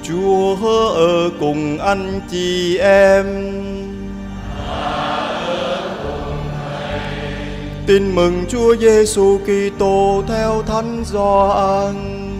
Chúa ở cùng anh chị em. Tin mừng Chúa Giêsu Kitô theo Thánh Gioan.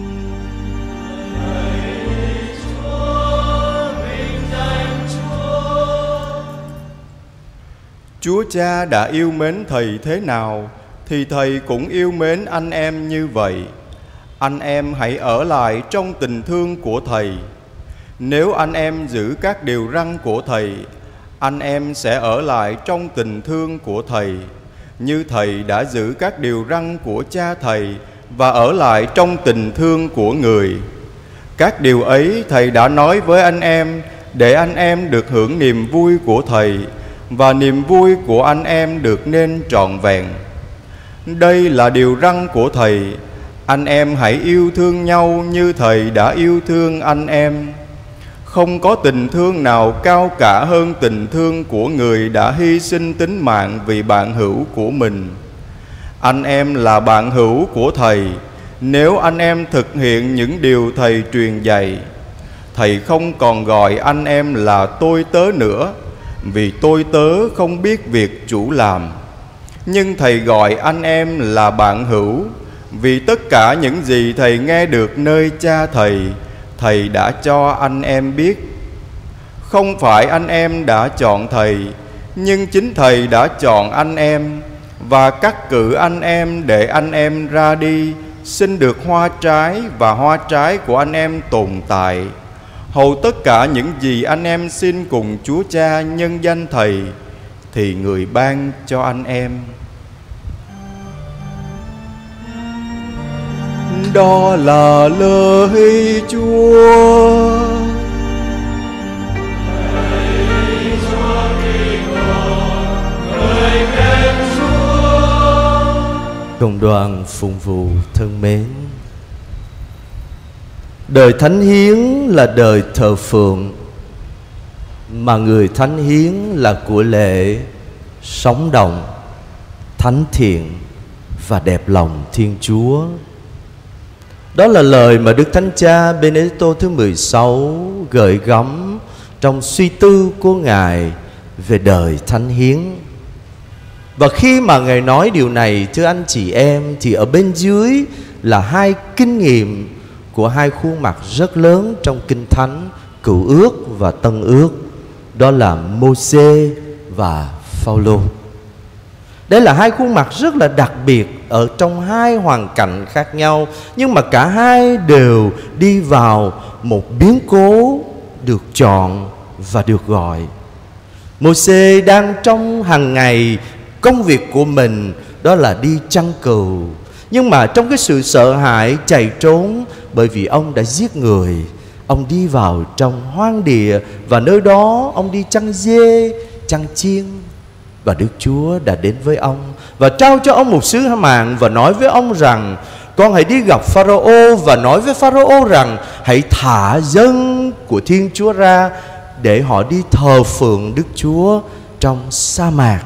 Chúa Cha đã yêu mến Thầy thế nào thì Thầy cũng yêu mến anh em như vậy. Anh em hãy ở lại trong tình thương của Thầy. Nếu anh em giữ các điều răn của Thầy, anh em sẽ ở lại trong tình thương của Thầy, như Thầy đã giữ các điều răn của Cha Thầy và ở lại trong tình thương của người. Các điều ấy Thầy đã nói với anh em để anh em được hưởng niềm vui của Thầy, và niềm vui của anh em được nên trọn vẹn. Đây là điều răn của Thầy: anh em hãy yêu thương nhau như Thầy đã yêu thương anh em. Không có tình thương nào cao cả hơn tình thương của người đã hy sinh tính mạng vì bạn hữu của mình. Anh em là bạn hữu của Thầy nếu anh em thực hiện những điều Thầy truyền dạy. Thầy không còn gọi anh em là tôi tớ nữa, vì tôi tớ không biết việc chủ làm. Nhưng Thầy gọi anh em là bạn hữu, vì tất cả những gì Thầy nghe được nơi Cha Thầy, Thầy đã cho anh em biết. Không phải anh em đã chọn Thầy, nhưng chính Thầy đã chọn anh em và cắt cử anh em để anh em ra đi, xin được hoa trái, và hoa trái của anh em tồn tại. Hầu tất cả những gì anh em xin cùng Chúa Cha nhân danh Thầy thì Người ban cho anh em. Đó là lời Chúa. Cộng đoàn phụng vụ thân mến, đời thánh hiến là đời thờ phượng, mà người thánh hiến là của lễ sống động, thánh thiện và đẹp lòng Thiên Chúa. Đó là lời mà Đức Thánh Cha Benedicto thứ 16 gợi gắm trong suy tư của Ngài về đời thánh hiến. Và khi mà Ngài nói điều này, thưa anh chị em, thì ở bên dưới là hai kinh nghiệm của hai khuôn mặt rất lớn trong Kinh Thánh Cựu Ước và Tân Ước. Đó là Mô-sê và Phao-lô. Đây là hai khuôn mặt rất là đặc biệt ở trong hai hoàn cảnh khác nhau, nhưng mà cả hai đều đi vào một biến cố được chọn và được gọi. Mô-sê đang trong hàng ngày công việc của mình, đó là đi chăn cừu, nhưng mà trong cái sự sợ hãi chạy trốn bởi vì ông đã giết người, ông đi vào trong hoang địa và nơi đó ông đi chăn dê, chăn chiên. Và Đức Chúa đã đến với ông và trao cho ông một sứ mạng và nói với ông rằng: con hãy đi gặp Pharaoh và nói với Pharaoh rằng hãy thả dân của Thiên Chúa ra để họ đi thờ phượng Đức Chúa trong sa mạc.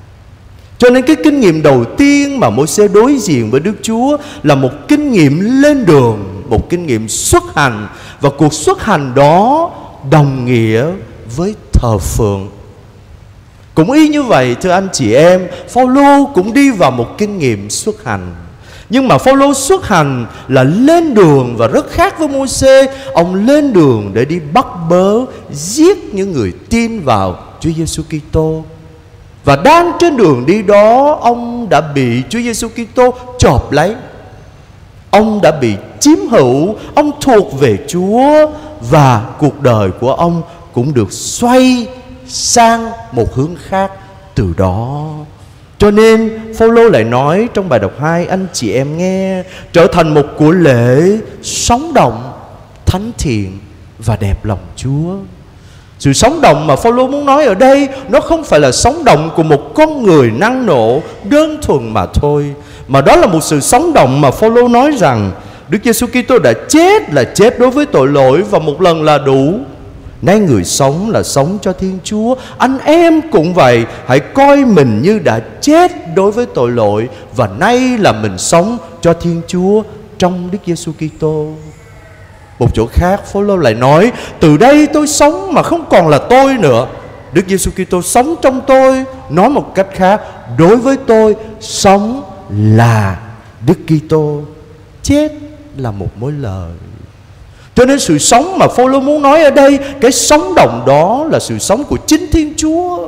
Cho nên cái kinh nghiệm đầu tiên mà Môi-se đối diện với Đức Chúa là một kinh nghiệm lên đường, một kinh nghiệm xuất hành. Và cuộc xuất hành đó đồng nghĩa với thờ phượng. Cũng y như vậy thưa anh chị em, Phao-lô cũng đi vào một kinh nghiệm xuất hành. Nhưng mà Phao-lô xuất hành là lên đường và rất khác với Môi-se. Ông lên đường để đi bắt bớ, giết những người tin vào Chúa Giêsu Kitô. Và đang trên đường đi đó, ông đã bị Chúa Giêsu Kitô chộp lấy. Ông đã bị chiếm hữu, ông thuộc về Chúa và cuộc đời của ông cũng được xoay sang một hướng khác từ đó. Cho nên Phao-lô lại nói trong bài đọc 2, anh chị em nghe, trở thành một của lễ sống động, thánh thiện và đẹp lòng Chúa. Sự sống động mà Phao-lô muốn nói ở đây, nó không phải là sống động của một con người năng nổ đơn thuần mà thôi, mà đó là một sự sống động mà Phao-lô nói rằng Đức Giêsu Kitô đã chết là chết đối với tội lỗi và một lần là đủ. Nay người sống là sống cho Thiên Chúa. Anh em cũng vậy, hãy coi mình như đã chết đối với tội lỗi và nay là mình sống cho Thiên Chúa trong Đức Giêsu Kitô. Một chỗ khác Phaolô lại nói: từ đây tôi sống mà không còn là tôi nữa, Đức Giêsu Kitô sống trong tôi. Nói một cách khác, đối với tôi sống là Đức Kitô, chết là một mối lời. Cho nên sự sống mà Phaolô muốn nói ở đây, cái sống động đó là sự sống của chính Thiên Chúa.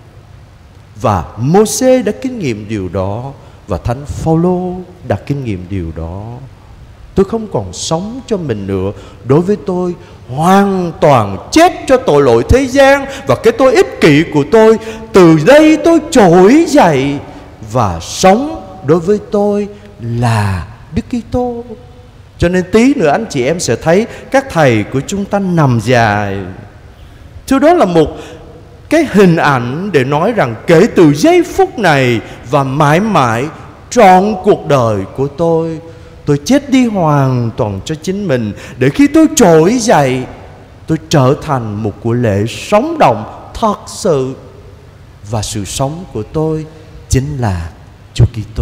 Và Mô-sê đã kinh nghiệm điều đó, và Thánh Phaolô đã kinh nghiệm điều đó. Tôi không còn sống cho mình nữa, đối với tôi hoàn toàn chết cho tội lỗi thế gian và cái tôi ích kỷ của tôi. Từ đây tôi trỗi dậy và sống đối với tôi là Đức Kitô. Cho nên tí nữa anh chị em sẽ thấy các thầy của chúng ta nằm dài. Thứ đó là một cái hình ảnh để nói rằng kể từ giây phút này và mãi mãi trọn cuộc đời của tôi chết đi hoàn toàn cho chính mình, để khi tôi trỗi dậy, tôi trở thành một của lễ sống động thật sự. Và sự sống của tôi chính là Chúa Kitô.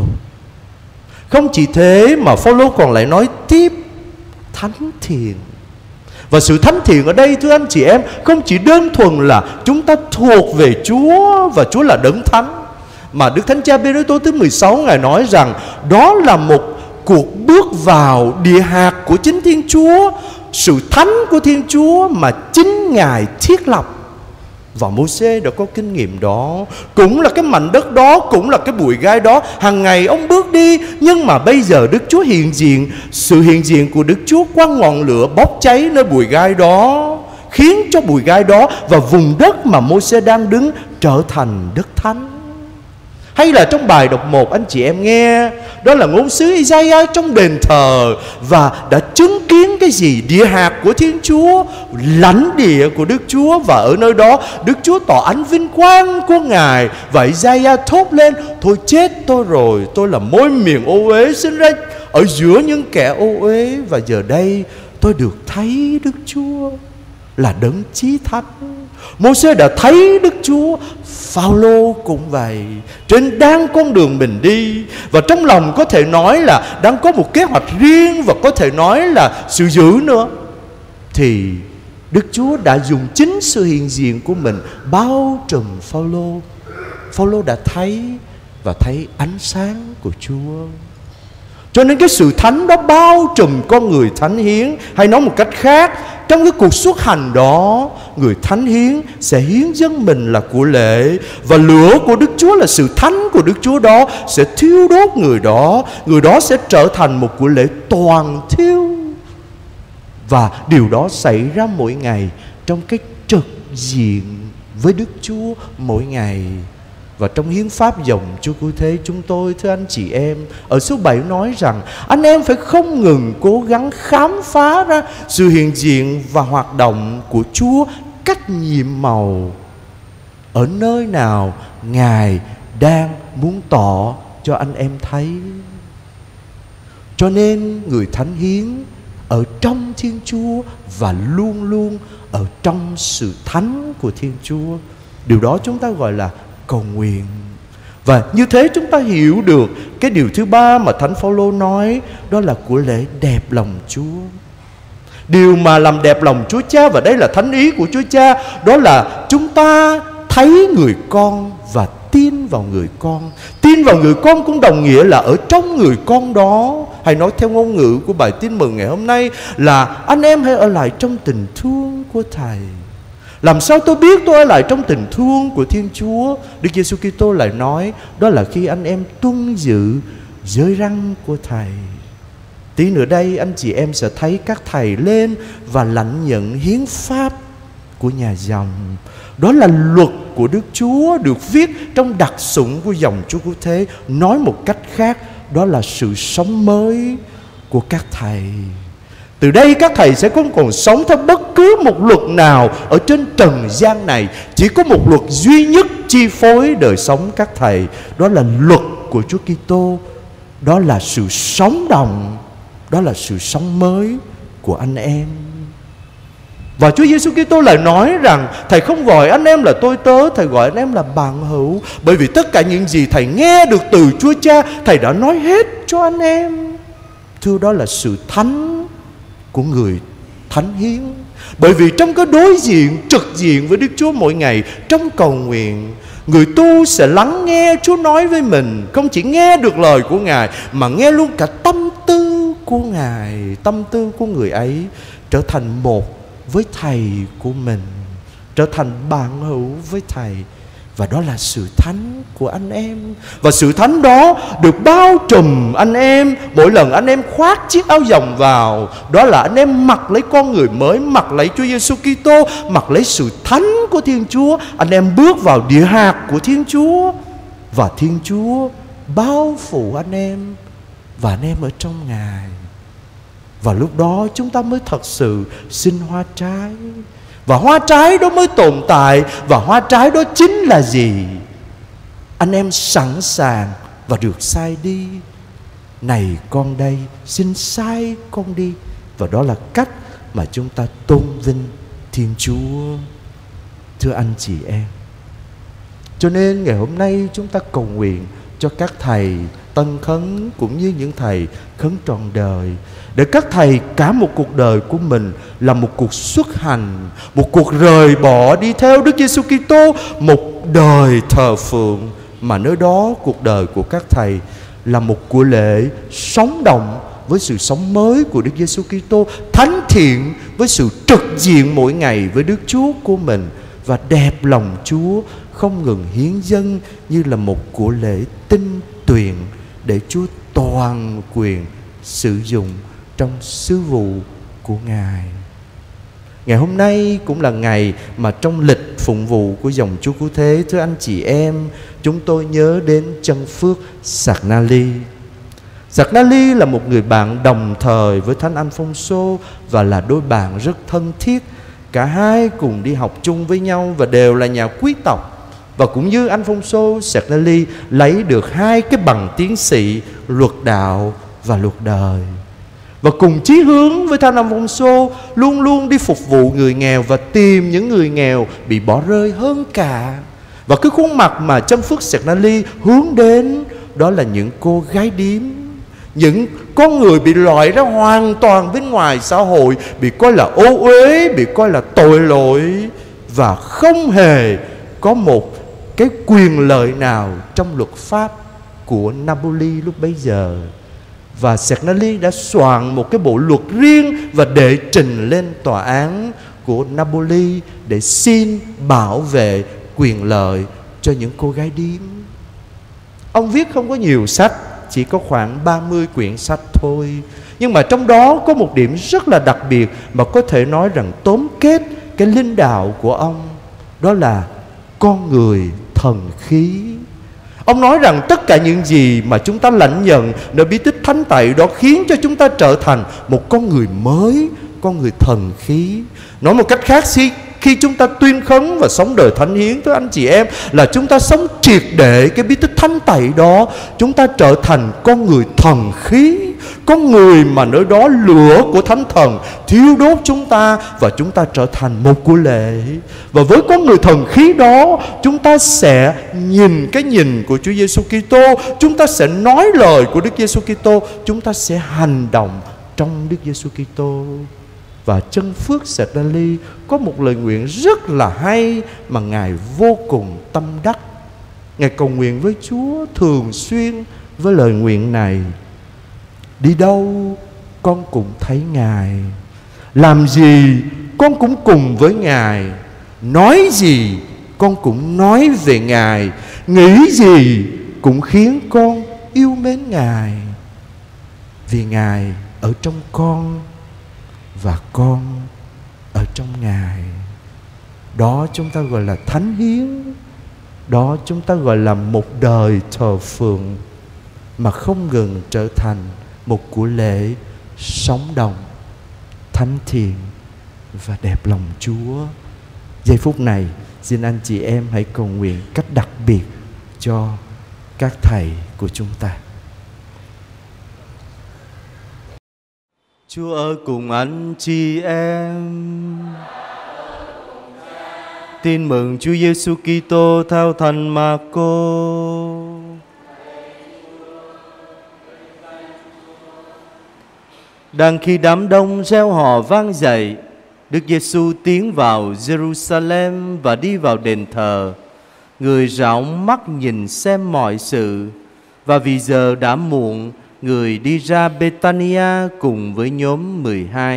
Không chỉ thế mà Phaolô còn lại nói tiếp thánh thiện. Và sự thánh thiện ở đây, thưa anh chị em, không chỉ đơn thuần là chúng ta thuộc về Chúa và Chúa là đấng thánh, mà Đức Thánh Cha Benedicto thứ 16 Ngài nói rằng đó là một cuộc bước vào địa hạt của chính Thiên Chúa, sự thánh của Thiên Chúa mà chính Ngài thiết lập. Và Mô-sê đã có kinh nghiệm đó, cũng là cái mảnh đất đó, cũng là cái bụi gai đó, hàng ngày ông bước đi. Nhưng mà bây giờ Đức Chúa hiện diện, sự hiện diện của Đức Chúa qua ngọn lửa bốc cháy nơi bụi gai đó, khiến cho bụi gai đó và vùng đất mà Mô-sê đang đứng trở thành đất thánh. Hay là trong bài đọc 1 anh chị em nghe, đó là ngôn sứ Isaiah trong đền thờ, và đã chứng kiến cái gì? Địa hạt của Thiên Chúa, lãnh địa của Đức Chúa, và ở nơi đó Đức Chúa tỏ ánh vinh quang của Ngài. Và Isaiah thốt lên: thôi chết tôi rồi, tôi là môi miệng ô uế sinh ra ở giữa những kẻ ô uế, và giờ đây tôi được thấy Đức Chúa là đấng chí thánh. Mô-sê đã thấy Đức Chúa, Phaolô cũng vậy. Trên đang con đường mình đi, và trong lòng có thể nói là đang có một kế hoạch riêng, và có thể nói là sự dữ nữa, thì Đức Chúa đã dùng chính sự hiện diện của mình bao trùm Phaolô. Phaolô đã thấy và thấy ánh sáng của Chúa. Cho nên cái sự thánh đó bao trùm con người thánh hiến. Hay nói một cách khác, trong cái cuộc xuất hành đó, người thánh hiến sẽ hiến dâng mình là của lễ, và lửa của Đức Chúa là sự thánh của Đức Chúa đó sẽ thiêu đốt người đó. Người đó sẽ trở thành một của lễ toàn thiêu. Và điều đó xảy ra mỗi ngày trong cái trực diện với Đức Chúa mỗi ngày. Và trong hiến pháp dòng Chúa Cứu Thế chúng tôi, thưa anh chị em, ở số 7 nói rằng anh em phải không ngừng cố gắng khám phá ra sự hiện diện và hoạt động của Chúa cách nhiệm màu ở nơi nào Ngài đang muốn tỏ cho anh em thấy. Cho nên người thánh hiến ở trong Thiên Chúa và luôn luôn ở trong sự thánh của Thiên Chúa. Điều đó chúng ta gọi là cầu nguyện. Và như thế chúng ta hiểu được cái điều thứ ba mà Thánh Phaolô nói, đó là của lễ đẹp lòng Chúa. Điều mà làm đẹp lòng Chúa Cha, và đây là thánh ý của Chúa Cha, đó là chúng ta thấy người con và tin vào người con. Tin vào người con cũng đồng nghĩa là ở trong người con đó, hay nói theo ngôn ngữ của bài tin mừng ngày hôm nay là anh em hãy ở lại trong tình thương của Thầy. Làm sao tôi biết tôi ở lại trong tình thương của Thiên Chúa? Đức Giêsu Kitô lại nói, đó là khi anh em tuân giữ giới răn của Thầy. Tí nữa đây anh chị em sẽ thấy các thầy lên và lãnh nhận hiến pháp của nhà dòng. Đó là luật của Đức Chúa được viết trong đặc sủng của dòng Chúa Cứu Thế. Nói một cách khác, đó là sự sống mới của các thầy. Từ đây các thầy sẽ không còn sống theo bất cứ một luật nào ở trên trần gian này. Chỉ có một luật duy nhất chi phối đời sống các thầy, đó là luật của Chúa Kitô. Đó là sự sống động, đó là sự sống mới của anh em. Và Chúa Giêsu Kitô lại nói rằng Thầy không gọi anh em là tôi tớ, Thầy gọi anh em là bạn hữu. Bởi vì tất cả những gì Thầy nghe được từ Chúa Cha, Thầy đã nói hết cho anh em. Thưa, đó là sự thánh của người thánh hiến. Bởi vì trong cái đối diện, trực diện với Đức Chúa mỗi ngày trong cầu nguyện, người tu sẽ lắng nghe Chúa nói với mình. Không chỉ nghe được lời của Ngài mà nghe luôn cả tâm tư của Ngài. Tâm tư của người ấy trở thành một với Thầy của mình, trở thành bạn hữu với Thầy. Và đó là sự thánh của anh em. Và sự thánh đó được bao trùm anh em mỗi lần anh em khoác chiếc áo dòng vào. Đó là anh em mặc lấy con người mới, mặc lấy Chúa Giêsu Kitô, mặc lấy sự thánh của Thiên Chúa. Anh em bước vào địa hạt của Thiên Chúa, và Thiên Chúa bao phủ anh em, và anh em ở trong Ngài. Và lúc đó chúng ta mới thật sự sinh hoa trái. Và hoa trái đó mới tồn tại. Và hoa trái đó chính là gì? Anh em sẵn sàng và được sai đi. Này con đây, xin sai con đi. Và đó là cách mà chúng ta tôn vinh Thiên Chúa. Thưa anh chị em, cho nên ngày hôm nay chúng ta cầu nguyện cho các thầy tân khấn cũng như những thầy khấn trọn đời, để các thầy cả một cuộc đời của mình là một cuộc xuất hành, một cuộc rời bỏ đi theo Đức Giêsu Kitô, một đời thờ phượng, mà nơi đó cuộc đời của các thầy là một của lễ sống động với sự sống mới của Đức Giêsu Kitô, thánh thiện với sự trực diện mỗi ngày với Đức Chúa của mình, và đẹp lòng Chúa, không ngừng hiến dâng như là một của lễ tinh tuyền để Chúa toàn quyền sử dụng trong sứ vụ của Ngài. Ngày hôm nay cũng là ngày mà trong lịch phụng vụ của dòng Chúa Cứu Thế, thưa anh chị em, chúng tôi nhớ đến chân phước Sạc-na-li. Sạc-na-li là một người bạn đồng thời với Thánh Alphonso và là đôi bạn rất thân thiết. Cả hai cùng đi học chung với nhau và đều là nhà quý tộc. Và cũng như Alphonso, Sạc-na-li lấy được 2 cái bằng tiến sĩ luật đạo và luật đời. Và cùng chí hướng với Thánh Alphonso luôn luôn đi phục vụ người nghèo và tìm những người nghèo bị bỏ rơi hơn cả. Và cái khuôn mặt mà chân phước Sạc-na-li hướng đến đó là những cô gái điếm, những con người bị loại ra hoàn toàn bên ngoài xã hội, bị coi là ô uế, bị coi là tội lỗi, và không hề có một cái quyền lợi nào trong luật pháp của Napoli lúc bấy giờ. Và Sạc-na-li đã soạn một cái bộ luật riêng và đệ trình lên tòa án của Napoli để xin bảo vệ quyền lợi cho những cô gái điếm. Ông viết không có nhiều sách, chỉ có khoảng 30 quyển sách thôi. Nhưng mà trong đó có một điểm rất là đặc biệt mà có thể nói rằng tóm kết cái linh đạo của ông, đó là con người thần khí. Ông nói rằng tất cả những gì mà chúng ta lãnh nhận nơi bí tích thánh tẩy đó khiến cho chúng ta trở thành một con người mới, con người thần khí. Nói một cách khác, khi chúng ta tuyên khấn và sống đời thánh hiến, thưa anh chị em, là chúng ta sống triệt để cái bí tích thánh tẩy đó. Chúng ta trở thành con người thần khí, con người mà nơi đó lửa của Thánh Thần thiêu đốt chúng ta, và chúng ta trở thành một của lễ. Và với con người thần khí đó, chúng ta sẽ nhìn cái nhìn của Chúa Giêsu Kitô, chúng ta sẽ nói lời của Đức Giêsu Kitô, chúng ta sẽ hành động trong Đức Giêsu Kitô. Và chân phước Sạc-na-li có một lời nguyện rất là hay mà Ngài vô cùng tâm đắc. Ngài cầu nguyện với Chúa thường xuyên với lời nguyện này: đi đâu con cũng thấy Ngài, làm gì con cũng cùng với Ngài, nói gì con cũng nói về Ngài, nghĩ gì cũng khiến con yêu mến Ngài, vì Ngài ở trong con và con ở trong Ngài. Đó chúng ta gọi là thánh hiến. Đó chúng ta gọi là một đời thờ phượng mà không ngừng trở thành một của lễ sống động, thánh thiện và đẹp lòng Chúa. Giây phút này xin anh chị em hãy cầu nguyện cách đặc biệt cho các thầy của chúng ta. Chúa ở cùng anh chị em. Tin mừng Chúa Giêsu Kitô theo Thánh Mác-cô. Đang khi đám đông reo hò vang dậy, Đức Giêsu tiến vào Jerusalem và đi vào đền thờ. Người rảo mắt nhìn xem mọi sự, và vì giờ đã muộn, người đi ra Bethania cùng với nhóm 12.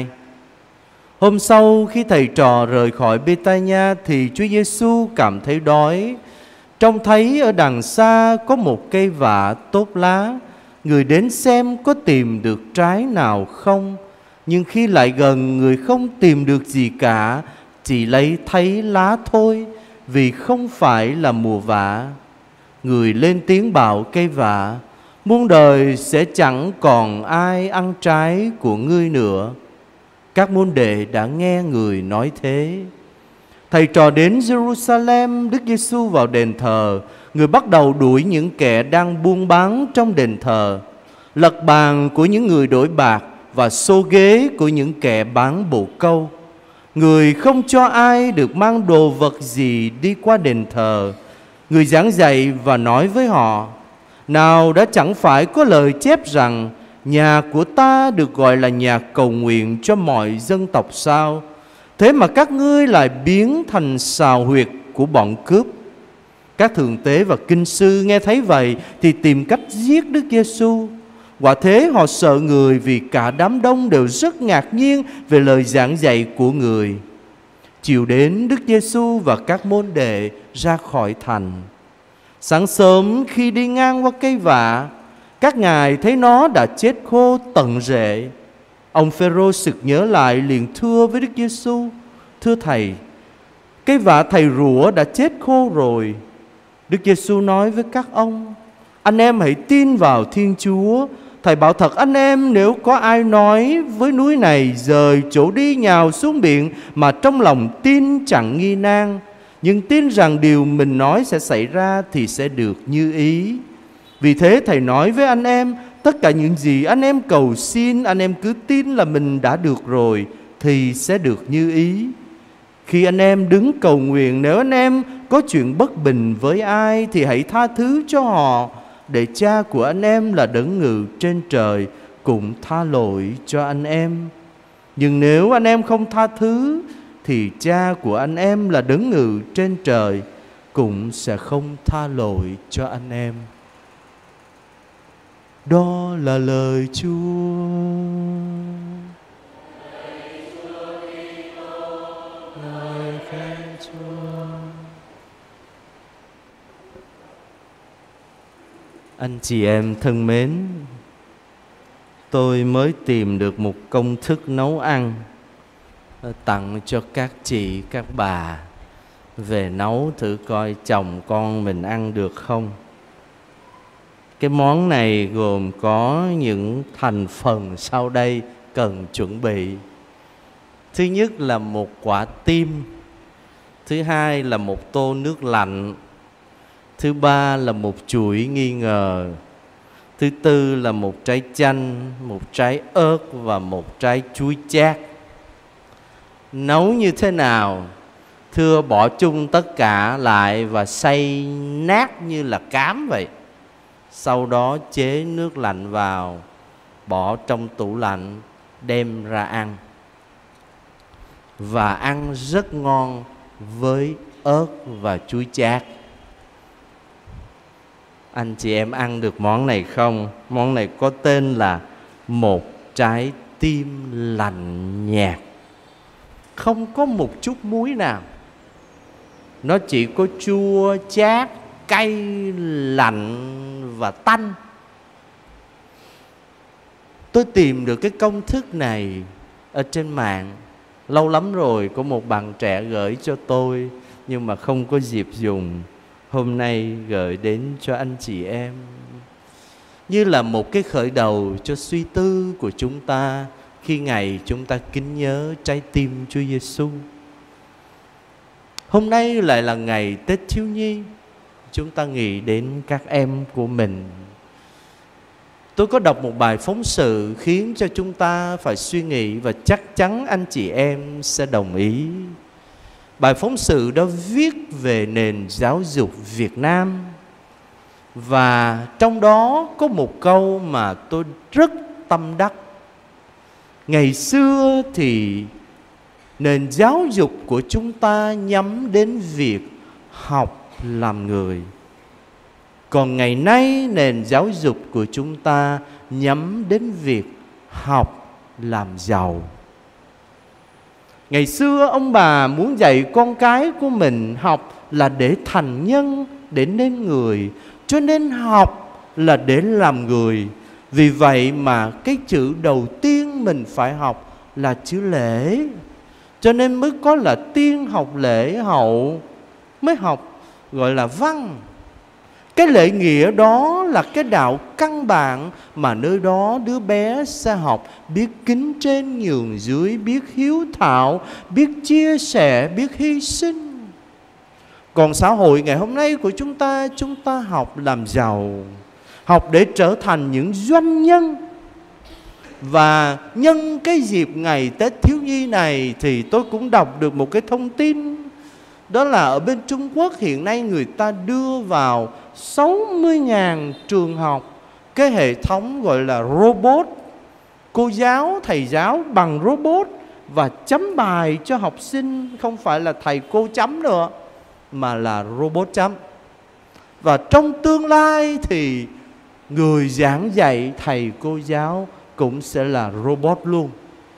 Hôm sau, khi thầy trò rời khỏi Bethania thì Chúa Giêsu cảm thấy đói. Trông thấy ở đằng xa có một cây vả tốt lá, người đến xem có tìm được trái nào không. Nhưng khi lại gần, người không tìm được gì cả, chỉ lấy thấy lá thôi, vì không phải là mùa vả. Người lên tiếng bảo cây vả: muôn đời sẽ chẳng còn ai ăn trái của ngươi nữa. Các môn đệ đã nghe người nói thế. Thầy trò đến Jerusalem, Đức Giêsu vào đền thờ. Người bắt đầu đuổi những kẻ đang buôn bán trong đền thờ, lật bàn của những người đổi bạc và xô ghế của những kẻ bán bồ câu. Người không cho ai được mang đồ vật gì đi qua đền thờ. Người giảng dạy và nói với họ: nào đã chẳng phải có lời chép rằng nhà của ta được gọi là nhà cầu nguyện cho mọi dân tộc sao? Thế mà các ngươi lại biến thành sào huyệt của bọn cướp. Các thượng tế và kinh sư nghe thấy vậy thì tìm cách giết Đức Giêsu. Quả thế họ sợ người, vì cả đám đông đều rất ngạc nhiên về lời giảng dạy của người. Chiều đến, Đức Giêsu và các môn đệ ra khỏi thành. Sáng sớm khi đi ngang qua cây vả, các ngài thấy nó đã chết khô tận rễ. Ông Phêrô sực nhớ lại, liền thưa với Đức Giêsu: thưa thầy, cây vả thầy rủa đã chết khô rồi. Đức Giêsu nói với các ông: anh em hãy tin vào Thiên Chúa. Thầy bảo thật anh em, nếu có ai nói với núi này dời chỗ đi nhào xuống biển, mà trong lòng tin chẳng nghi nan, nhưng tin rằng điều mình nói sẽ xảy ra, thì sẽ được như ý. Vì thế thầy nói với anh em, tất cả những gì anh em cầu xin, anh em cứ tin là mình đã được rồi, thì sẽ được như ý. Khi anh em đứng cầu nguyện, nếu anh em có chuyện bất bình với ai thì hãy tha thứ cho họ, để Cha của anh em là đấng ngự trên trời cũng tha lỗi cho anh em. Nhưng nếu anh em không tha thứ thì Cha của anh em là đấng ngự trên trời cũng sẽ không tha lỗi cho anh em. Đó là lời Chúa. Lời khen Chúa. Anh chị em thân mến, tôi mới tìm được một công thức nấu ăn tặng cho các chị, các bà. Về nấu thử coi chồng con mình ăn được không. Cái món này gồm có những thành phần sau đây cần chuẩn bị. Thứ nhất là một quả tim. Thứ hai là một tô nước lạnh. Thứ ba là một chuỗi nghi ngờ. Thứ tư là một trái chanh, một trái ớt và một trái chuối chát. Nấu như thế nào? Thưa, bỏ chung tất cả lại và xay nát như là cám vậy. Sau đó chế nước lạnh vào, bỏ trong tủ lạnh, đem ra ăn. Và ăn rất ngon với ớt và chuối chát. Anh chị em ăn được món này không? Món này có tên là một trái tim lạnh nhạt. Không có một chút muối nào. Nó chỉ có chua, chát, cay, lạnh và tanh. Tôi tìm được cái công thức này ở trên mạng. Lâu lắm rồi có một bạn trẻ gửi cho tôi, nhưng mà không có dịp dùng. Hôm nay gửi đến cho anh chị em, như là một cái khởi đầu cho suy tư của chúng ta khi ngày chúng ta kính nhớ trái tim Chúa Giêsu. Hôm nay lại là ngày Tết Thiếu Nhi. Chúng ta nghĩ đến các em của mình. Tôi có đọc một bài phóng sự khiến cho chúng ta phải suy nghĩ, và chắc chắn anh chị em sẽ đồng ý. Bài phóng sự đó viết về nền giáo dục Việt Nam. Và trong đó có một câu mà tôi rất tâm đắc. Ngày xưa thì Nền giáo dục của chúng ta nhắm đến việc học làm người. Còn ngày nay nền giáo dục của chúng ta nhắm đến việc học làm giàu. Ngày xưa ông bà muốn dạy con cái của mình học là để thành nhân, để nên người. Cho nên học là để làm người. Vì vậy mà cái chữ đầu tiên mình phải học là chữ lễ. Cho nên mới có là tiên học lễ, hậu mới học gọi là văn. Cái lễ nghĩa đó là cái đạo căn bản mà nơi đó đứa bé sẽ học biết kính trên nhường dưới, biết hiếu thảo, biết chia sẻ, biết hy sinh. Còn xã hội ngày hôm nay của chúng ta học làm giàu, học để trở thành những doanh nhân. Và nhân cái dịp ngày Tết thiếu nhi này thì tôi cũng đọc được một cái thông tin. Đó là ở bên Trung Quốc hiện nay người ta đưa vào 60.000 trường học cái hệ thống gọi là robot. Cô giáo, thầy giáo bằng robot và chấm bài cho học sinh. Không phải là thầy cô chấm nữa, mà là robot chấm. Và trong tương lai thì người giảng dạy, thầy cô giáo cũng sẽ là robot luôn.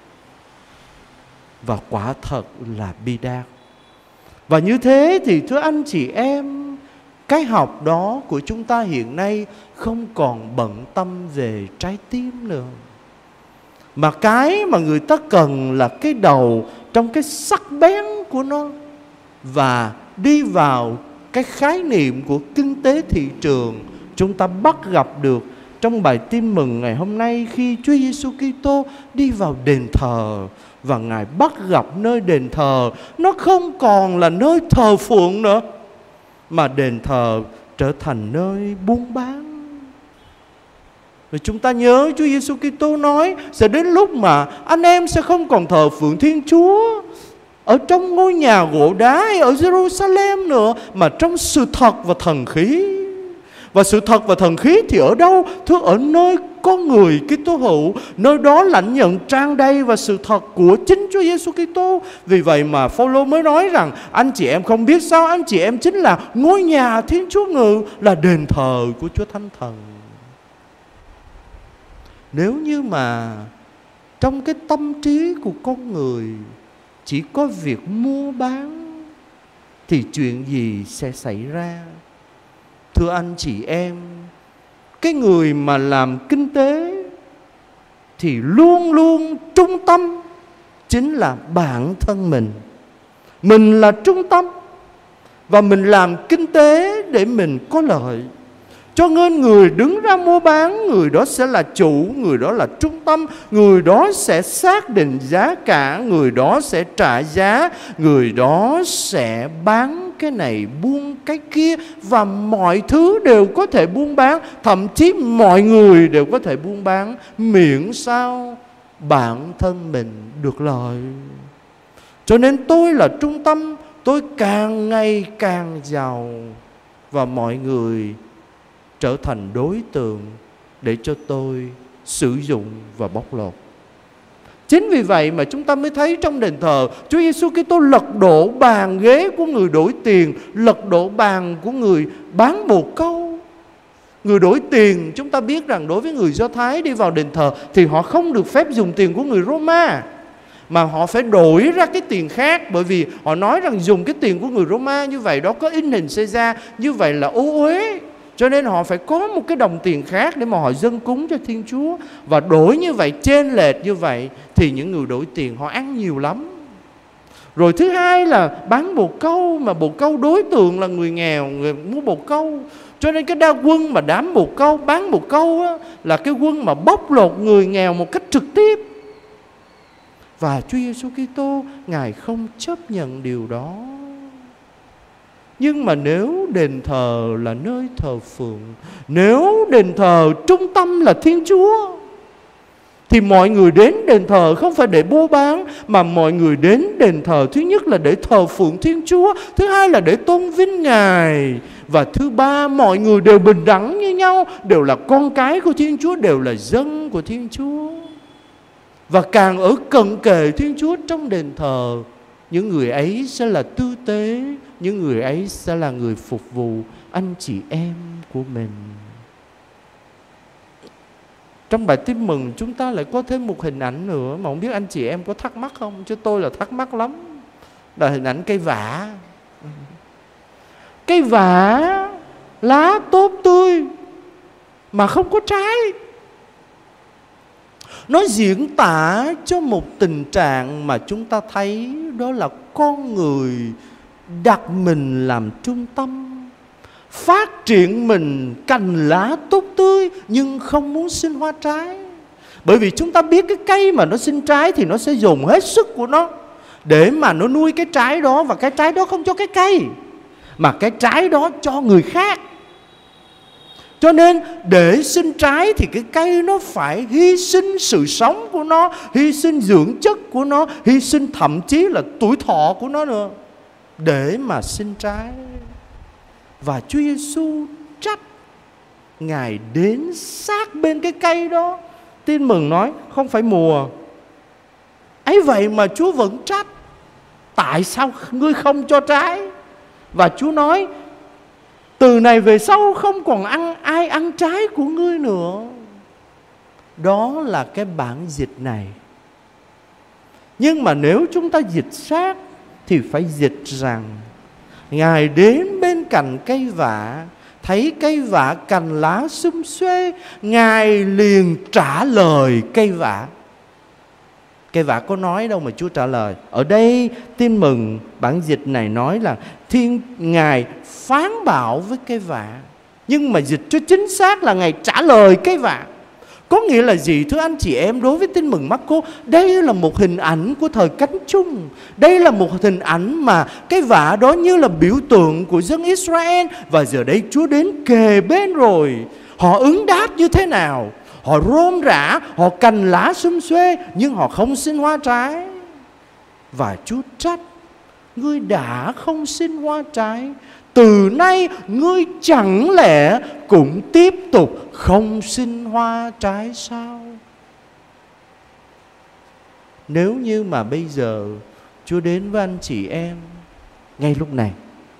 Và quả thật là bi đát. Và như thế thì thưa anh chị em, cái học đó của chúng ta hiện nay không còn bận tâm về trái tim nữa. Mà cái mà người ta cần là cái đầu trong cái sắc bén của nó. Và đi vào cái khái niệm của kinh tế thị trường chúng ta bắt gặp được trong bài tin mừng ngày hôm nay, khi Chúa Giêsu Kitô đi vào đền thờ và Ngài bắt gặp nơi đền thờ nó không còn là nơi thờ phượng nữa, mà đền thờ trở thành nơi buôn bán. Và chúng ta nhớ Chúa Giêsu Kitô nói sẽ đến lúc mà anh em sẽ không còn thờ phượng Thiên Chúa ở trong ngôi nhà gỗ đá hay ở Jerusalem nữa, mà trong sự thật và thần khí. Và sự thật và thần khí thì ở đâu? Thưa, ở nơi con người Kitô hữu, nơi đó lãnh nhận trang đầy và sự thật của chính Chúa Giêsu Kitô. Vì vậy mà Phao-lô mới nói rằng anh chị em không biết sao, anh chị em chính là ngôi nhà Thiên Chúa ngự, là đền thờ của Chúa Thánh Thần. Nếu như mà trong cái tâm trí của con người chỉ có việc mua bán thì chuyện gì sẽ xảy ra? Thưa anh chị em, cái người mà làm kinh tế thì luôn luôn trung tâm chính là bản thân mình. Mình là trung tâm và mình làm kinh tế để mình có lợi. Cho nên người đứng ra mua bán, người đó sẽ là chủ, người đó là trung tâm, người đó sẽ xác định giá cả, người đó sẽ trả giá, người đó sẽ bán cái này buôn cái kia, và mọi thứ đều có thể buôn bán, thậm chí mọi người đều có thể buôn bán, miễn sao bản thân mình được lợi. Cho nên tôi là trung tâm, tôi càng ngày càng giàu và mọi người trở thành đối tượng để cho tôi sử dụng và bóc lột. Chính vì vậy mà chúng ta mới thấy trong đền thờ Chúa Giêsu Kitô lật đổ bàn ghế của người đổi tiền, lật đổ bàn của người bán bồ câu. Người đổi tiền, chúng ta biết rằng đối với người Do Thái đi vào đền thờ thì họ không được phép dùng tiền của người Roma, mà họ phải đổi ra cái tiền khác. Bởi vì họ nói rằng dùng cái tiền của người Roma như vậy đó có in hình Caesar, như vậy là ô uế. Cho nên họ phải có một cái đồng tiền khác để mà họ dâng cúng cho Thiên Chúa. Và đổi như vậy, chênh lệch như vậy thì những người đổi tiền họ ăn nhiều lắm. Rồi thứ hai là bán bồ câu, mà bồ câu đối tượng là người nghèo, người mua bồ câu. Cho nên cái đa quân mà đám bồ câu, bán bồ câu á, là cái quân mà bóc lột người nghèo một cách trực tiếp. Và Chúa Giêsu Kitô Ngài không chấp nhận điều đó. Nhưng mà nếu đền thờ là nơi thờ phượng, nếu đền thờ trung tâm là Thiên Chúa, thì mọi người đến đền thờ không phải để buôn bán, mà mọi người đến đền thờ thứ nhất là để thờ phượng Thiên Chúa, thứ hai là để tôn vinh Ngài, và thứ ba mọi người đều bình đẳng như nhau, đều là con cái của Thiên Chúa, đều là dân của Thiên Chúa. và càng ở cận kề Thiên Chúa trong đền thờ, những người ấy sẽ là tư tế, những người ấy sẽ là người phục vụ anh chị em của mình. Trong bài tin mừng chúng ta lại có thêm một hình ảnh nữa mà không biết anh chị em có thắc mắc không, chứ tôi là thắc mắc lắm. Là hình ảnh cây vả. Cây vả lá tốt tươi mà không có trái. Nó diễn tả cho một tình trạng mà chúng ta thấy, đó là con người đặt mình làm trung tâm, phát triển mình cành lá tốt tươi nhưng không muốn sinh hoa trái. Bởi vì chúng ta biết cái cây mà nó sinh trái thì nó sẽ dùng hết sức của nó để mà nó nuôi cái trái đó, và cái trái đó không cho cái cây mà cái trái đó cho người khác. Cho nên để sinh trái thì cái cây nó phải hy sinh sự sống của nó, hy sinh dưỡng chất của nó, hy sinh thậm chí là tuổi thọ của nó nữa để mà sinh trái. Và Chúa Giêsu trách. Ngài đến sát bên cái cây đó. Tin mừng nói không phải mùa. Ấy vậy mà Chúa vẫn trách. Tại sao ngươi không cho trái? Và Chúa nói từ này về sau không còn ai ăn trái của ngươi nữa. Đó là cái bản dịch này. Nhưng mà nếu chúng ta dịch sát thì phải dịch rằng Ngài đến bên cạnh cây vả, thấy cây vả cành lá sum xuê, Ngài liền trả lời cây vả. Cây vả có nói đâu mà Chúa trả lời. Ở đây tin mừng bản dịch này nói là Ngài phán bảo với cây vả. Nhưng mà dịch cho chính xác là Ngài trả lời cây vả. Có nghĩa là gì thưa anh chị em? Đối với tin mừng Mác-cô, đây là một hình ảnh của thời cánh chung. Đây là một hình ảnh mà cái vả đó như là biểu tượng của dân Israel. Và giờ đây Chúa đến kề bên rồi. Họ ứng đáp như thế nào? Họ rôm rã, họ cành lá sum xuê, nhưng họ không sinh hoa trái. Và Chúa trách: ngươi đã không sinh hoa trái, từ nay ngươi chẳng lẽ cũng tiếp tục không sinh hoa trái sao? Nếu như mà bây giờ Chúa đến với anh chị em ngay lúc này,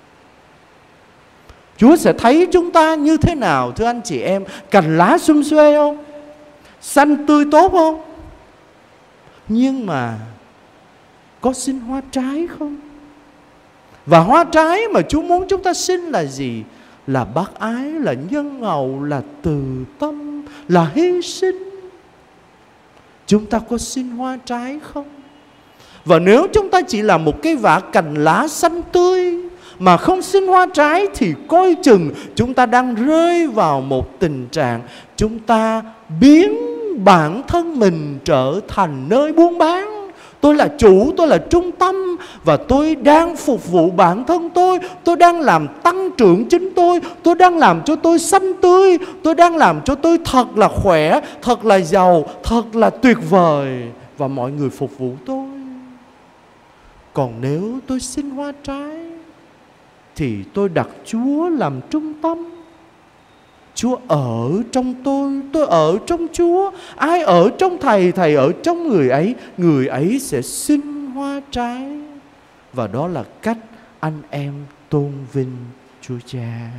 Chúa sẽ thấy chúng ta như thế nào thưa anh chị em? Cành lá sum xuê không? Xanh tươi tốt không? Nhưng mà có sinh hoa trái không? Và hoa trái mà Chúa muốn chúng ta sinh là gì? Là bác ái, là nhân hậu, là từ tâm, là hy sinh. Chúng ta có sinh hoa trái không? Và nếu chúng ta chỉ là một cây vả cành lá xanh tươi mà không sinh hoa trái thì coi chừng chúng ta đang rơi vào một tình trạng chúng ta biến bản thân mình trở thành nơi buôn bán. Tôi là chủ, tôi là trung tâm và tôi đang phục vụ bản thân tôi đang làm tăng trưởng chính tôi đang làm cho tôi xanh tươi, tôi đang làm cho tôi thật là khỏe, thật là giàu, thật là tuyệt vời và mọi người phục vụ tôi. Còn nếu tôi sinh hoa trái thì tôi đặt Chúa làm trung tâm. Chúa ở trong tôi ở trong Chúa. Ai ở trong Thầy, Thầy ở trong người ấy sẽ sinh hoa trái. Và đó là cách anh em tôn vinh Chúa Cha.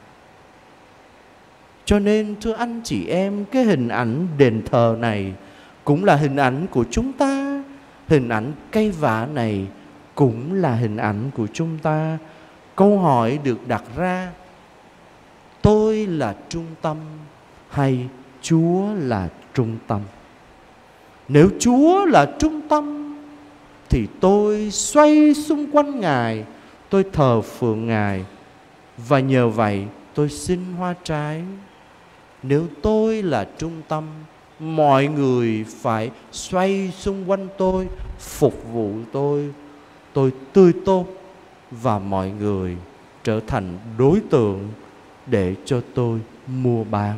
Cho nên thưa anh chị em, cái hình ảnh đền thờ này cũng là hình ảnh của chúng ta. Hình ảnh cây vả này cũng là hình ảnh của chúng ta. Câu hỏi được đặt ra: tôi là trung tâm hay Chúa là trung tâm? Nếu Chúa là trung tâm thì tôi xoay xung quanh Ngài, tôi thờ phượng Ngài và nhờ vậy tôi sinh hoa trái. Nếu tôi là trung tâm, mọi người phải xoay xung quanh tôi, phục vụ tôi tươi tốt và mọi người trở thành đối tượng để cho tôi mua bán.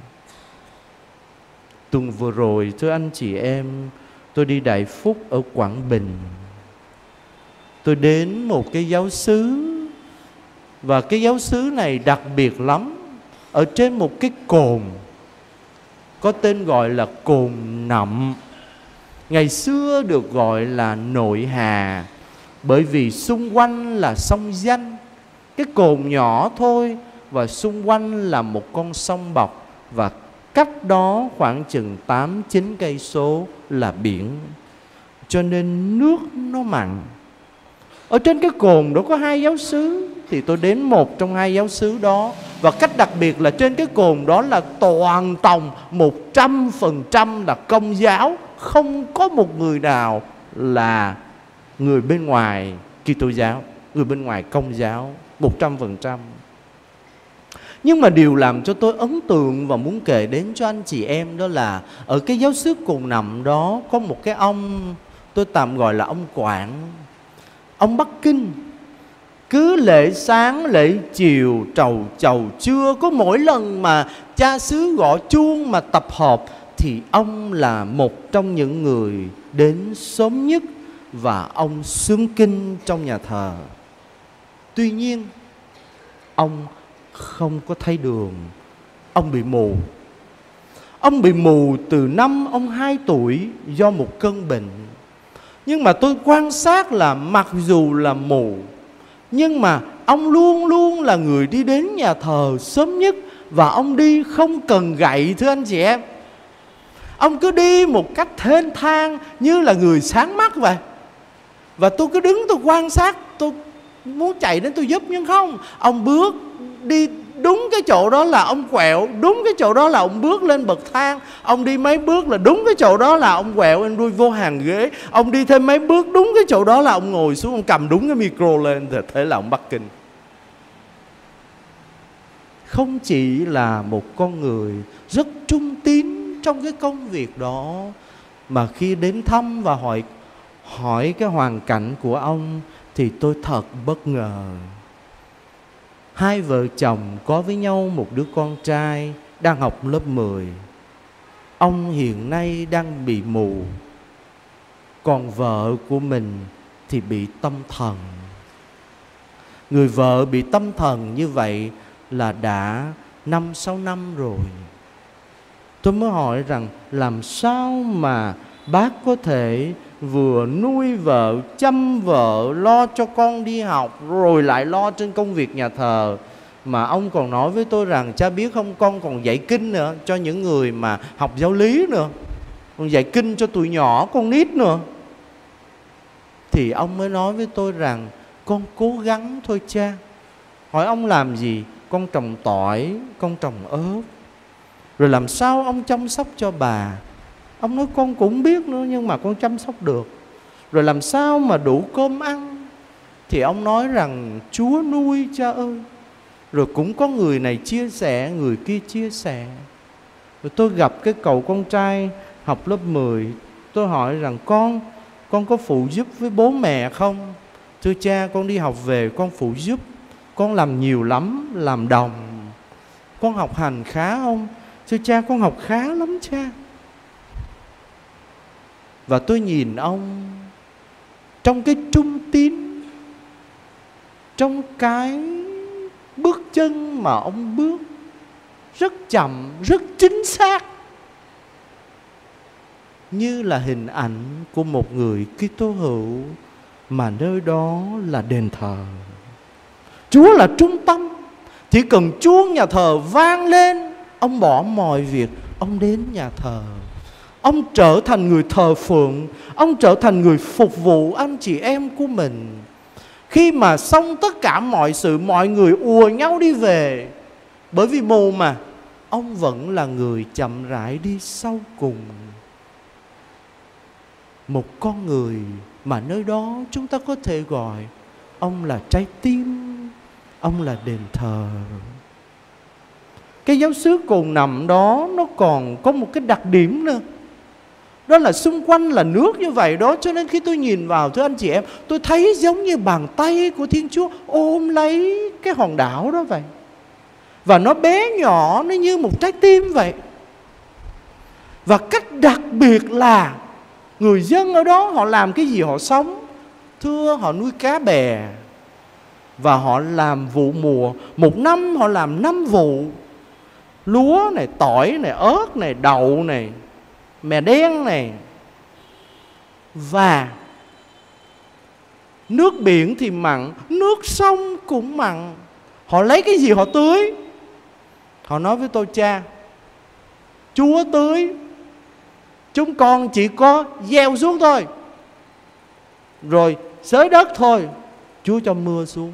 Tuần vừa rồi thưa anh chị em, tôi đi Đại Phúc ở Quảng Bình. Tôi đến một cái giáo xứ, và cái giáo xứ này đặc biệt lắm. Ở trên một cái cồn có tên gọi là cồn Nậm. Ngày xưa được gọi là Nội Hà, bởi vì xung quanh là sông Danh, cái cồn nhỏ thôi, và xung quanh là một con sông bọc, và cách đó khoảng chừng 8-9 cây số là biển. Cho nên nước nó mặn. Ở trên cái cồn đó có 2 giáo xứ, thì tôi đến một trong 2 giáo xứ đó. Và cách đặc biệt là trên cái cồn đó là toàn tòng 100% là Công giáo, không có một người nào là người bên ngoài Kitô giáo, người bên ngoài Công giáo, 100%. Nhưng mà điều làm cho tôi ấn tượng và muốn kể đến cho anh chị em đó là ở cái giáo xứ Cồn Nậm đó có một cái ông, tôi tạm gọi là ông Quảng. Ông Bắc Kinh, cứ lễ sáng lễ chiều trầu chầu trưa, có mỗi lần mà cha xứ gõ chuông mà tập họp thì ông là một trong những người đến sớm nhất và ông xướng kinh trong nhà thờ. Tuy nhiên ông không có thấy đường, ông bị mù. Ông bị mù từ năm ông 2 tuổi do một cơn bệnh. Nhưng mà tôi quan sát là mặc dù là mù, nhưng mà ông luôn luôn là người đi đến nhà thờ sớm nhất. Và ông đi không cần gậy, thưa anh chị em. Ông cứ đi một cách thênh thang như là người sáng mắt vậy. Và tôi cứ đứng tôi quan sát, tôi muốn chạy đến tôi giúp nhưng không. Ông bước đi đúng cái chỗ đó là ông quẹo, đúng cái chỗ đó là ông bước lên bậc thang. Ông đi mấy bước là đúng cái chỗ đó là ông quẹo anh lui vô hàng ghế. Ông đi thêm mấy bước đúng cái chỗ đó là ông ngồi xuống, ông cầm đúng cái micro lên. Thì thế là ông Bắc Kinh. Không chỉ là một con người rất trung tín trong cái công việc đó, mà khi đến thăm và hỏi cái hoàn cảnh của ông thì tôi thật bất ngờ. 2 vợ chồng có với nhau một đứa con trai đang học lớp 10. Ông hiện nay đang bị mù, còn vợ của mình thì bị tâm thần. Người vợ bị tâm thần như vậy là đã 5-6 năm rồi. Tôi mới hỏi rằng làm sao mà bác có thể vừa nuôi vợ, chăm vợ, lo cho con đi học, rồi lại lo trên công việc nhà thờ. Mà ông còn nói với tôi rằng cha biết không, con còn dạy kinh nữa cho những người mà học giáo lý nữa, còn dạy kinh cho tụi nhỏ, con nít nữa. Thì ông mới nói với tôi rằng con cố gắng thôi cha. Hỏi ông làm gì? Con trồng tỏi, con trồng ớt. Rồi làm sao ông chăm sóc cho bà? Ông nói con cũng biết nữa, nhưng mà con chăm sóc được. Rồi làm sao mà đủ cơm ăn? Thì ông nói rằng Chúa nuôi cha ơi. Rồi cũng có người này chia sẻ, người kia chia sẻ. Rồi tôi gặp cái cậu con trai học lớp 10. Tôi hỏi rằng con có phụ giúp với bố mẹ không? Thưa cha, con đi học về con phụ giúp. Con làm nhiều lắm, làm đồng. Con học hành khá không? Thưa cha, con học khá lắm cha. Và tôi nhìn ông trong cái trung tín, trong cái bước chân mà ông bước rất chậm, rất chính xác, như là hình ảnh của một người Kitô hữu, mà nơi đó là đền thờ. Chúa là trung tâm. Chỉ cần chuông nhà thờ vang lên, ông bỏ mọi việc, ông đến nhà thờ. Ông trở thành người thờ phượng, ông trở thành người phục vụ anh chị em của mình. Khi mà xong tất cả mọi sự, mọi người ùa nhau đi về, bởi vì mù mà, ông vẫn là người chậm rãi đi sau cùng. Một con người mà nơi đó chúng ta có thể gọi ông là trái tim, ông là đền thờ. Cái giáo xứ Cồn Nậm đó nó còn có một cái đặc điểm nữa, đó là xung quanh là nước như vậy đó. Cho nên khi tôi nhìn vào, thưa anh chị em, tôi thấy giống như bàn tay của Thiên Chúa ôm lấy cái hòn đảo đó vậy. Và nó bé nhỏ, nó như một trái tim vậy. Và cách đặc biệt là người dân ở đó họ làm cái gì họ sống? Thưa, họ nuôi cá bè. Và họ làm vụ mùa. Một năm họ làm 5 vụ. Lúa này, tỏi này, ớt này, đậu này, mè đen này. Và nước biển thì mặn, nước sông cũng mặn. Họ lấy cái gì họ tưới? Họ nói với tôi: cha, Chúa tưới, chúng con chỉ có gieo xuống thôi, rồi xới đất thôi, Chúa cho mưa xuống.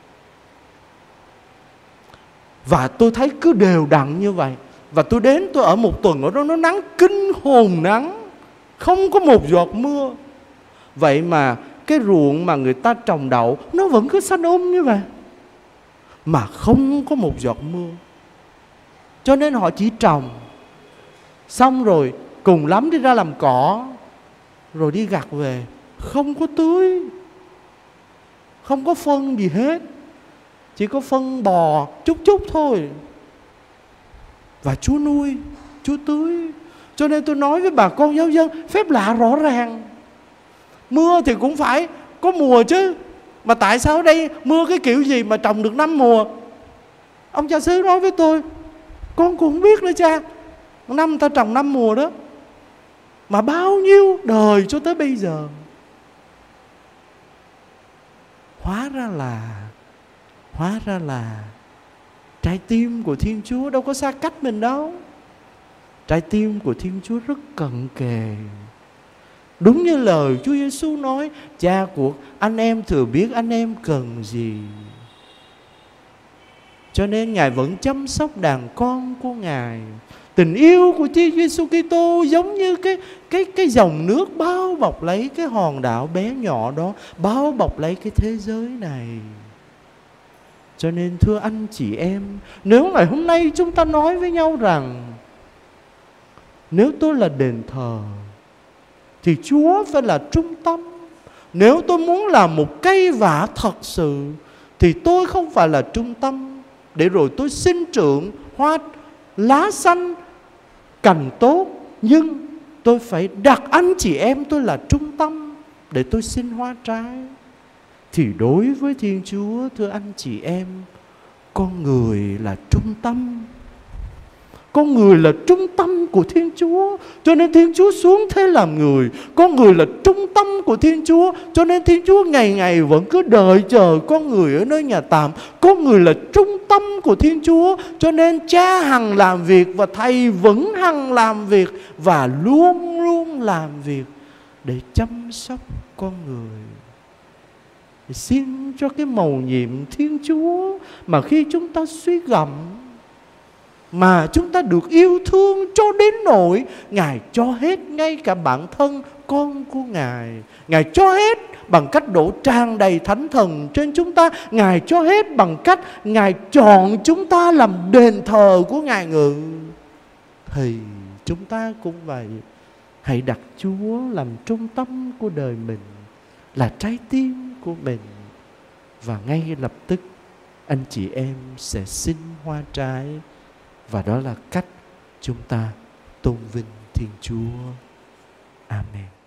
Và tôi thấy cứ đều đặn như vậy. Và tôi đến, tôi ở một tuần ở đó, nó nắng kinh hồn nắng, không có một giọt mưa. Vậy mà cái ruộng mà người ta trồng đậu nó vẫn cứ xanh như vậy, mà không có một giọt mưa. Cho nên họ chỉ trồng, xong rồi cùng lắm đi ra làm cỏ, rồi đi gặt về, không có tưới, không có phân gì hết, chỉ có phân bò chút chút thôi. Và Chúa nuôi, Chúa tưới. Cho nên tôi nói với bà con giáo dân, phép lạ rõ ràng. Mưa thì cũng phải có mùa chứ. Mà tại sao ở đây mưa cái kiểu gì mà trồng được 5 mùa? Ông cha xứ nói với tôi: con cũng không biết nữa cha. Năm ta trồng 5 mùa đó, mà bao nhiêu đời cho tới bây giờ. Hóa ra là trái tim của Thiên Chúa đâu có xa cách mình đâu. Trái tim của Thiên Chúa rất cận kề. Đúng như lời Chúa Giêsu nói: cha của anh em thừa biết anh em cần gì. Cho nên Ngài vẫn chăm sóc đàn con của Ngài. Tình yêu của Chúa Giêsu Kitô giống như cái dòng nước bao bọc lấy cái hòn đảo bé nhỏ đó, bao bọc lấy cái thế giới này. Cho nên thưa anh chị em, nếu ngày hôm nay chúng ta nói với nhau rằng nếu tôi là đền thờ thì Chúa phải là trung tâm. Nếu tôi muốn làm một cây vả thật sự thì tôi không phải là trung tâm, để rồi tôi sinh trưởng hoa lá xanh cành tốt, nhưng tôi phải đặt anh chị em tôi là trung tâm để tôi sinh hoa trái. Thì đối với Thiên Chúa, thưa anh chị em, con người là trung tâm. Con người là trung tâm của Thiên Chúa, cho nên Thiên Chúa xuống thế làm người. Con người là trung tâm của Thiên Chúa, cho nên Thiên Chúa ngày ngày vẫn cứ đợi chờ con người ở nơi nhà tạm. Con người là trung tâm của Thiên Chúa, cho nên Cha hằng làm việc và Thầy vẫn hằng làm việc, và luôn luôn làm việc để chăm sóc con người. Xin cho cái mầu nhiệm Thiên Chúa mà khi chúng ta suy gẫm, mà chúng ta được yêu thương cho đến nỗi Ngài cho hết ngay cả bản thân con của Ngài. Ngài cho hết bằng cách đổ tràn đầy Thánh Thần trên chúng ta. Ngài cho hết bằng cách Ngài chọn chúng ta làm đền thờ của Ngài ngự. Thì chúng ta cũng vậy. Hãy đặt Chúa làm trung tâm của đời mình, là trái tim của mình, và ngay lập tức anh chị em sẽ sinh hoa trái. Và đó là cách chúng ta tôn vinh Thiên Chúa. Amen.